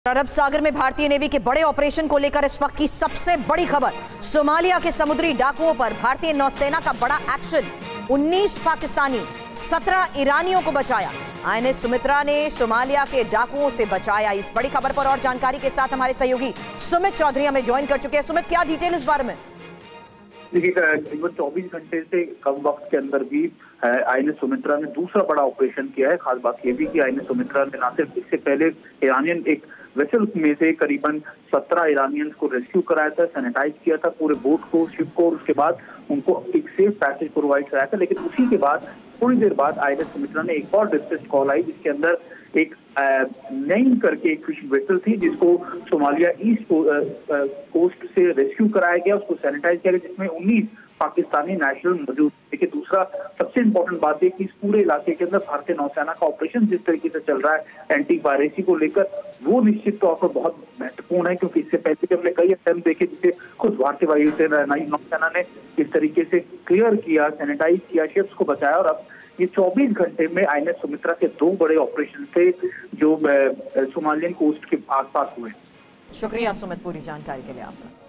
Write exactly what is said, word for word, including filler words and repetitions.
अरब सागर में भारतीय नेवी के बड़े ऑपरेशन को लेकर इस वक्त की सबसे बड़ी खबर। सोमालिया के समुद्री डाकुओं पर भारतीय नौसेना का बड़ा एक्शन। उन्नीस पाकिस्तानी, सत्रह ईरानियों को बचाया। आईएनएस सुमित्रा ने सोमालिया के डाकुओं से बचाया। इस बड़ी खबर पर और जानकारी के साथ हमारे सहयोगी सुमित चौधरी हमें ज्वाइन कर चुके हैं। सुमित, क्या डिटेल इस बारे में? देखिए, करीबन चौबीस घंटे से कम वक्त के अंदर भी आईएनएस सुमित्रा ने दूसरा बड़ा ऑपरेशन किया है। खास बात यह भी कि आईएनएस सुमित्रा ने न सिर्फ इससे पहले ईरानियन एक वेसल में से करीबन सत्रह ईरानियंस को रेस्क्यू कराया था, सैनिटाइज किया था पूरे बोट को, शिप को, और उसके बाद उनको एक सेफ पैसेज प्रोवाइड कराया था। लेकिन उसी के बाद थोड़ी देर बाद आईएनएस सुमित्रा ने एक और डिस्ट्रेस कॉल आई, जिसके अंदर एक नईम करके एक फिशिंग वेसल थी, जिसको सोमालिया ईस्ट को, आ, कोस्ट से रेस्क्यू कराया गया, उसको सैनिटाइज किया गया, जिसमें उन्नीस पाकिस्तानी नेशनल मौजूद। देखिए, दूसरा सबसे इंपॉर्टेंट बात है कि इस पूरे इलाके के अंदर भारतीय नौसेना का ऑपरेशन जिस तरीके से चल रहा है एंटी पायरेसी को लेकर, वो निश्चित तौर पर बहुत महत्वपूर्ण है, क्योंकि इससे पहले भी हमने कई अटेम्प्ट देखे जिसे खुद भारतीय वायुसेना नौसेना ने इस तरीके से क्लियर किया, सैनिटाइज किया, शिप्स को बचाया। और अब ये चौबीस घंटे में आईएनएस सुमित्रा के दो बड़े ऑपरेशन थे जो सोमालियन कोस्ट के आसपास हुए। शुक्रिया सुमित, पूरी जानकारी के लिए आपका।